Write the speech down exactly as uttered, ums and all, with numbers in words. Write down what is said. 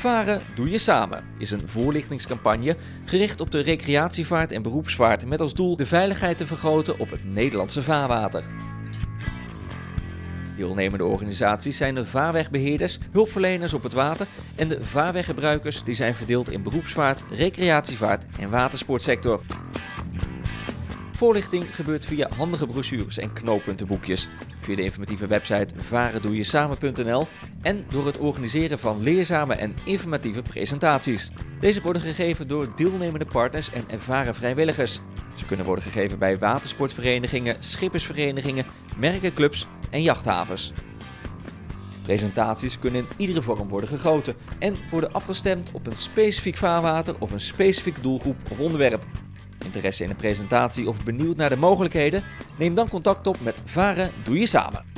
Varen doe je samen is een voorlichtingscampagne gericht op de recreatievaart en beroepsvaart met als doel de veiligheid te vergroten op het Nederlandse vaarwater. Deelnemende organisaties zijn de vaarwegbeheerders, hulpverleners op het water en de vaarweggebruikers die zijn verdeeld in beroepsvaart, recreatievaart en watersportsector. Voorlichting gebeurt via handige brochures en knooppuntenboekjes, via de informatieve website varen doe je samen punt n l en door het organiseren van leerzame en informatieve presentaties. Deze worden gegeven door deelnemende partners en ervaren vrijwilligers. Ze kunnen worden gegeven bij watersportverenigingen, schippersverenigingen, merkenclubs en jachthavens. Presentaties kunnen in iedere vorm worden gegoten en worden afgestemd op een specifiek vaarwater of een specifieke doelgroep of onderwerp. Interesse in een presentatie of benieuwd naar de mogelijkheden? Neem dan contact op met Varen doe je samen.